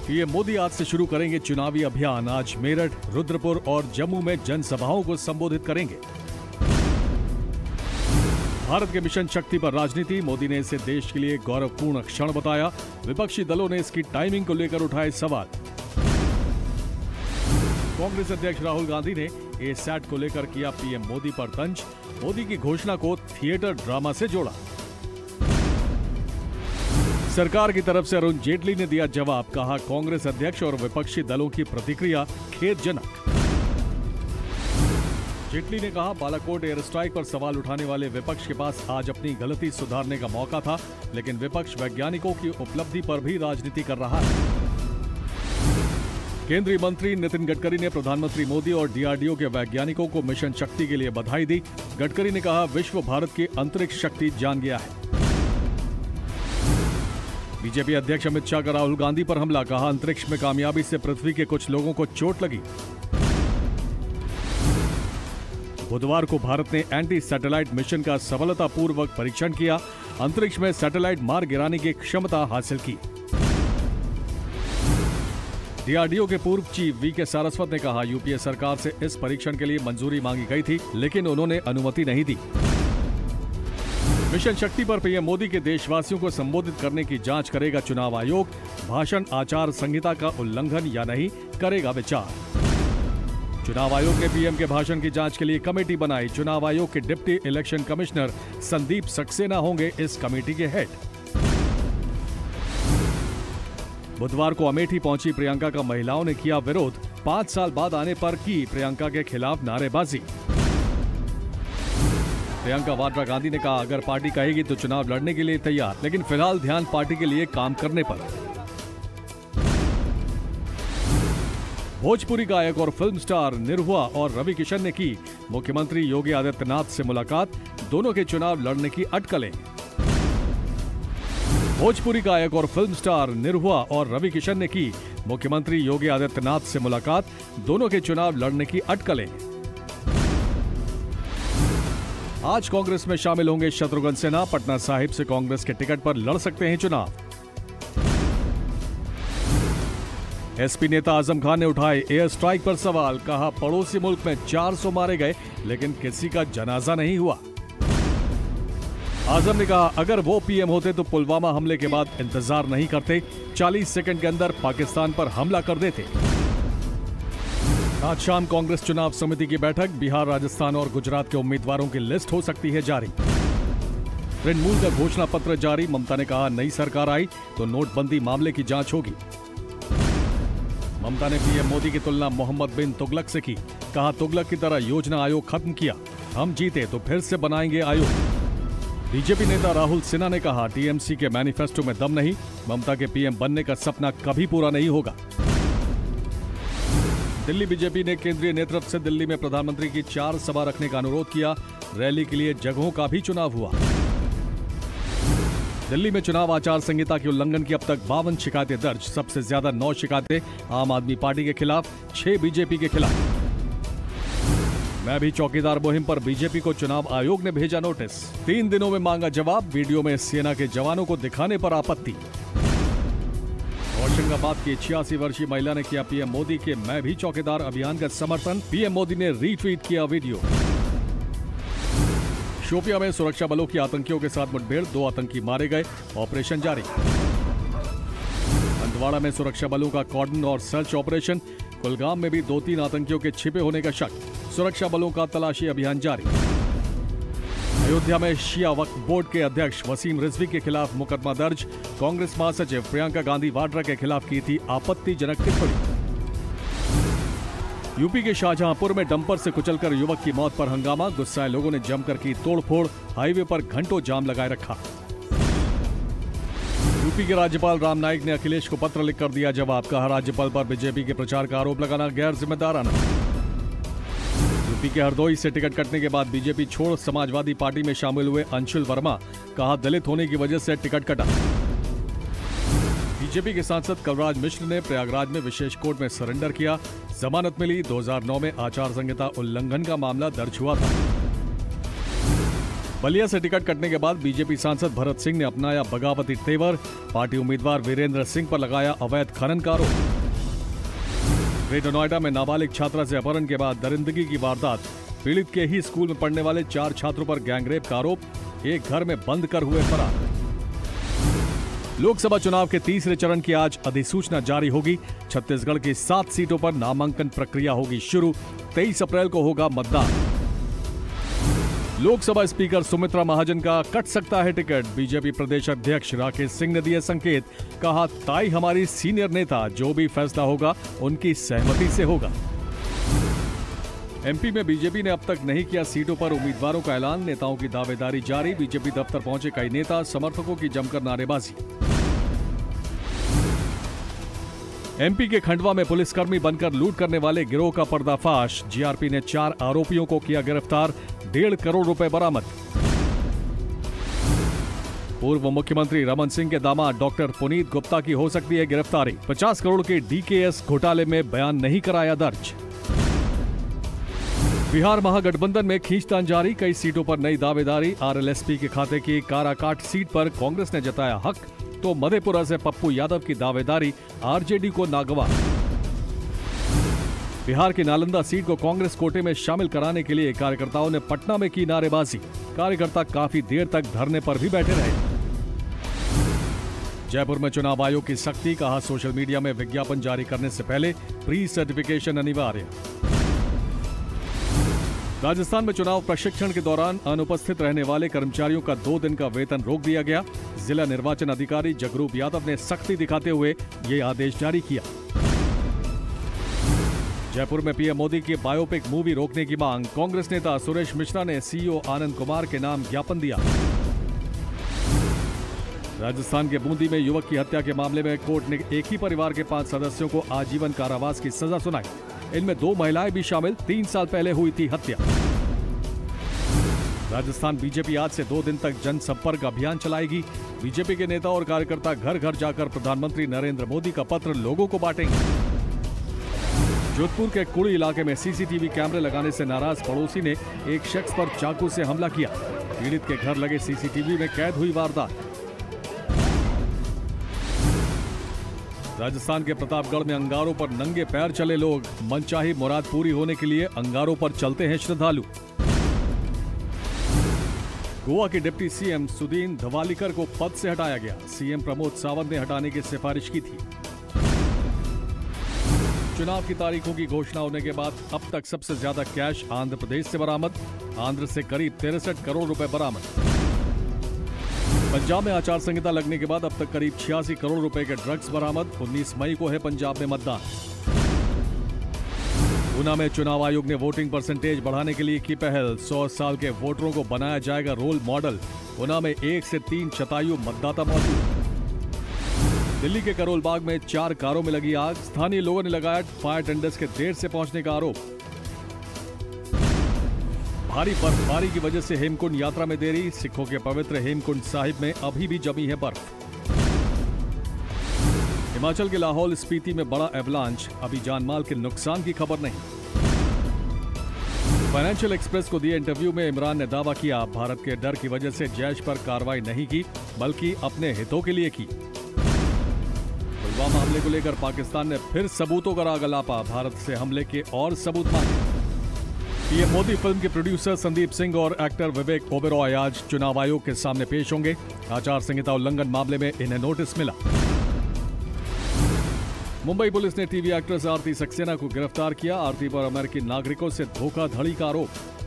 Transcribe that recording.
PM Modi आज से शुरू करेंगे चुनावी अभियान। आज मेरठ, रुद्रपुर और जम्मू में जनसभाओं को संबोधित करेंगे। भारत के मिशन शक्ति पर राजनीति, मोदी ने इसे देश के लिए गौरवपूर्ण क्षण बताया। विपक्षी दलों ने इसकी टाइमिंग को लेकर उठाए सवाल। कांग्रेस अध्यक्ष राहुल गांधी ने एसैट को लेकर किया पीएम मोदी पर तंज। मोदी की घोषणा को थिएटर ड्रामा से जोड़ा। सरकार की तरफ से अरुण जेटली ने दिया जवाब, कहा कांग्रेस अध्यक्ष और विपक्षी दलों की प्रतिक्रिया खेदजनक। जेटली ने कहा बालाकोट एयर स्ट्राइक पर सवाल उठाने वाले विपक्ष के पास आज अपनी गलती सुधारने का मौका था, लेकिन विपक्ष वैज्ञानिकों की उपलब्धि पर भी राजनीति कर रहा है। केंद्रीय मंत्री नितिन गडकरी ने प्रधानमंत्री मोदी और डीआरडीओ के वैज्ञानिकों को मिशन शक्ति के लिए बधाई दी। गडकरी ने कहा विश्व भारत की अंतरिक्ष शक्ति जान गया है। बीजेपी अध्यक्ष अमित शाह का राहुल गांधी पर हमला, कहा अंतरिक्ष में कामयाबी से पृथ्वी के कुछ लोगों को चोट लगी। बुधवार को भारत ने एंटी सैटेलाइट मिशन का सफलतापूर्वक परीक्षण किया। अंतरिक्ष में सैटेलाइट मार गिराने की क्षमता हासिल की। डीआरडीओ के पूर्व चीफ वीके सारस्वत ने कहा यूपीए सरकार से इस परीक्षण के लिए मंजूरी मांगी गई थी, लेकिन उन्होंने अनुमति नहीं दी। मिशन शक्ति पर पीएम मोदी के देशवासियों को संबोधित करने की जांच करेगा चुनाव आयोग। भाषण आचार संहिता का उल्लंघन या नहीं, करेगा विचार। चुनाव आयोग ने पीएम के भाषण की जांच के लिए कमेटी बनाई। चुनाव आयोग के deputy election commissioner Sandeep Saxena होंगे इस कमेटी के हेड। बुधवार को अमेठी पहुंची प्रियंका का महिलाओं ने किया विरोध। 5 साल बाद आने पर की प्रियंका के खिलाफ नारेबाजी। प्रियंका वाड्रा गांधी ने कहा अगर पार्टी कहेगी तो चुनाव लड़ने के लिए तैयार, लेकिन फिलहाल ध्यान पार्टी के लिए काम करने पर। भोजपुरी गायक और फिल्म स्टार निरहुआ और रवि किशन ने की मुख्यमंत्री योगी आदित्यनाथ से मुलाकात। दोनों के चुनाव लड़ने की अटकलें। भोजपुरी गायक और फिल्म स्टार निरहुआ और रवि किशन ने की मुख्यमंत्री योगी आदित्यनाथ से मुलाकात। दोनों के चुनाव लड़ने की अटकलें। आज कांग्रेस में शामिल होंगे शत्रुघ्न सिन्हा। पटना साहिब से कांग्रेस के टिकट पर लड़ सकते हैं चुनाव। एसपी नेता आजम खान ने उठाए एयर स्ट्राइक पर सवाल, कहा पड़ोसी मुल्क में 400 मारे गए लेकिन किसी का जनाजा नहीं हुआ। आजम ने कहा अगर वो पीएम होते तो पुलवामा हमले के बाद इंतजार नहीं करते, 40 सेकंड के अंदर पाकिस्तान पर हमला कर देते। आज शाम कांग्रेस चुनाव समिति की बैठक। बिहार, राजस्थान और गुजरात के उम्मीदवारों की लिस्ट हो सकती है जारी। तृणमूल का घोषणा पत्र जारी। ममता ने कहा नई सरकार आई तो नोटबंदी मामले की जांच होगी। ममता ने पीएम मोदी की तुलना मोहम्मद बिन तुगलक से की। कहा तुगलक की तरह योजना आयोग खत्म किया, हम जीते तो फिर से बनाएंगे आयोग। बीजेपी नेता राहुल सिन्हा ने कहा टीएमसी के मैनिफेस्टो में दम नहीं, ममता के पीएम बनने का सपना कभी पूरा नहीं होगा। दिल्ली बीजेपी ने केंद्रीय नेतृत्व से दिल्ली में प्रधानमंत्री की 4 सभा रखने का अनुरोध किया। रैली के लिए जगहों का भी चुनाव हुआ। दिल्ली में चुनाव आचार संहिता के उल्लंघन की अब तक 52 शिकायतें दर्ज। सबसे ज्यादा 9 शिकायतें आम आदमी पार्टी के खिलाफ, 6 बीजेपी के खिलाफ। मैं भी चौकीदार मुहिम पर बीजेपी को चुनाव आयोग ने भेजा नोटिस। 3 दिनों में मांगा जवाब। वीडियो में सेना के जवानों को दिखाने पर आपत्ति। होशंगाबाद की 86 वर्षीय महिला ने किया पीएम मोदी के मैं भी चौकीदार अभियान का समर्थन। पीएम मोदी ने रीट्वीट किया वीडियो। शोपिया में सुरक्षा बलों की आतंकियों के साथ मुठभेड़, 2 आतंकी मारे गए, ऑपरेशन जारी। हंदवाड़ा में सुरक्षा बलों का कॉर्डन और सर्च ऑपरेशन। कुलगाम में भी 2-3 आतंकियों के छिपे होने का शक। सुरक्षा बलों का तलाशी अभियान जारी। अयोध्या में शिया वक्फ बोर्ड के अध्यक्ष वसीम रिजवी के खिलाफ मुकदमा दर्ज। कांग्रेस महासचिव प्रियंका गांधी वाड्रा के खिलाफ की थी आपत्तिजनक टिप्पणी। यूपी के शाहजहांपुर में डंपर से कुचलकर युवक की मौत पर हंगामा। गुस्साए लोगों ने जमकर की तोड़फोड़। हाईवे पर घंटों जाम लगाए रखा। यूपी के राज्यपाल राम नाईक ने अखिलेश को पत्र लिखकर दिया जवाब। कहा राज्यपाल पर बीजेपी के प्रचार का आरोप लगाना गैर जिम्मेदाराना। यूपी के हरदोई से टिकट कटने के बाद बीजेपी छोड़ समाजवादी पार्टी में शामिल हुए अंशुल वर्मा। कहा दलित होने की वजह से टिकट कटा। बीजेपी के सांसद कलराज मिश्र ने प्रयागराज में विशेष कोर्ट में सरेंडर किया। जमानत मिली। 2009 में आचार संहिता उल्लंघन का मामला दर्ज हुआ था। बलिया से टिकट कटने के बाद बीजेपी सांसद भरत सिंह ने अपनाया बगावती तेवर। पार्टी उम्मीदवार वीरेंद्र सिंह पर लगाया अवैध खनन का आरोप। ग्रेटर नोएडा में नाबालिग छात्रा से अपहरण के बाद दरिंदगी की वारदात। पीड़ित के ही स्कूल में पढ़ने वाले 4 छात्रों पर गैंगरेप का आरोप। एक घर में बंद कर हुए फरार। लोकसभा चुनाव के तीसरे चरण की आज अधिसूचना जारी होगी। छत्तीसगढ़ की 7 सीटों पर नामांकन प्रक्रिया होगी शुरू। 23 अप्रैल को होगा मतदान। लोकसभा स्पीकर सुमित्रा महाजन का कट सकता है टिकट। बीजेपी प्रदेश अध्यक्ष राकेश सिंह ने दिए संकेत। कहा, ताई हमारी सीनियर नेता, जो भी फैसला होगा उनकी सहमति से होगा। एमपी में बीजेपी ने अब तक नहीं किया सीटों पर उम्मीदवारों का ऐलान। नेताओं की दावेदारी जारी। बीजेपी दफ्तर पहुंचे कई नेता। समर्थकों की जमकर नारेबाजी। एमपी के खंडवा में पुलिसकर्मी बनकर लूट करने वाले गिरोह का पर्दाफाश। जीआरपी ने 4 आरोपियों को किया गिरफ्तार। 1.5 करोड़ रुपए बरामद। पूर्व मुख्यमंत्री रमन सिंह के दामाद डॉक्टर पुनीत गुप्ता की हो सकती है गिरफ्तारी। 50 करोड़ के डीकेएस घोटाले में बयान नहीं कराया दर्ज। बिहार महागठबंधन में खींचतान जारी। कई सीटों पर नई दावेदारी। आरएलएसपी के खाते की काराकाट सीट पर कांग्रेस ने जताया हक, तो मधेपुरा से पप्पू यादव की दावेदारी आरजेडी को नागवार। बिहार की नालंदा सीट को कांग्रेस कोटे में शामिल कराने के लिए कार्यकर्ताओं ने पटना में की नारेबाजी। कार्यकर्ता काफी देर तक धरने पर भी बैठे रहे। जयपुर में चुनाव आयोग की सख्ती। कहा, सोशल मीडिया में विज्ञापन जारी करने से पहले प्री सर्टिफिकेशन अनिवार्य। राजस्थान में चुनाव प्रशिक्षण के दौरान अनुपस्थित रहने वाले कर्मचारियों का 2 दिन का वेतन रोक दिया गया। जिला निर्वाचन अधिकारी जगरूप यादव ने सख्ती दिखाते हुए ये आदेश जारी किया। जयपुर में पीएम मोदी की बायोपिक मूवी रोकने की मांग। कांग्रेस नेता सुरेश मिश्रा ने सीईओ आनंद कुमार के नाम ज्ञापन दिया। राजस्थान के बूंदी में युवक की हत्या के मामले में कोर्ट ने एक ही परिवार के 5 सदस्यों को आजीवन कारावास की सजा सुनाई। इनमें 2 महिलाएं भी शामिल। 3 साल पहले हुई थी हत्या। राजस्थान बीजेपी आज से 2 दिन तक जनसंपर्क अभियान चलाएगी। बीजेपी के नेता और कार्यकर्ता घर घर जाकर प्रधानमंत्री नरेंद्र मोदी का पत्र लोगों को बांटेंगे। जोधपुर के कुड़ी इलाके में सीसीटीवी कैमरे लगाने से नाराज पड़ोसी ने एक शख्स पर चाकू से हमला किया। पीड़ित के घर लगे सीसीटीवी में कैद हुई वारदात। राजस्थान के प्रतापगढ़ में अंगारों पर नंगे पैर चले लोग। मनचाही मुराद पूरी होने के लिए अंगारों पर चलते हैं श्रद्धालु। गोवा के डिप्टी सीएम सुदीन धवालीकर को पद से हटाया गया। सीएम प्रमोद सावंत ने हटाने की सिफारिश की थी। चुनाव की तारीखों की घोषणा होने के बाद अब तक सबसे ज्यादा कैश आंध्र प्रदेश से बरामद। आंध्र से करीब 63 करोड़ रुपए बरामद। पंजाब में आचार संहिता लगने के बाद अब तक करीब 86 करोड़ रुपए के ड्रग्स बरामद। 19 मई को है पंजाब में मतदान। ऊना में चुनाव आयोग ने वोटिंग परसेंटेज बढ़ाने के लिए की पहल। 100 साल के वोटरों को बनाया जाएगा रोल मॉडल। ऊना में 1 से 3 शतायु मतदाता मौजूद। दिल्ली के करोल बाग में 4 कारों में लगी आग। स्थानीय लोगों ने लगाया फायर टेंडर्स के देर से पहुंचने का आरोप। भारी बर्फबारी की वजह से हेमकुंड यात्रा में देरी। सिखों के पवित्र हेमकुंड साहिब में अभी भी जमी है बर्फ। हिमाचल के लाहौल स्पीति में बड़ा एवलांच। अभी जानमाल के नुकसान की खबर नहीं। फाइनेंशियल एक्सप्रेस को दिए इंटरव्यू में इमरान ने दावा किया, भारत के डर की वजह से जैश पर कार्रवाई नहीं की, बल्कि अपने हितों के लिए की। पुलवामा हमले को लेकर पाकिस्तान ने फिर सबूतों का राग अलापा। भारत से हमले के और सबूत मांगे। पीएम मोदी फिल्म के प्रोड्यूसर संदीप सिंह और एक्टर विवेक ओबेरॉय आज चुनाव आयोग के सामने पेश होंगे। आचार संहिता उल्लंघन मामले में इन्हें नोटिस मिला। मुंबई पुलिस ने टीवी एक्ट्रेस आरती सक्सेना को गिरफ्तार किया। आरती पर अमेरिकी नागरिकों से धोखाधड़ी का आरोप।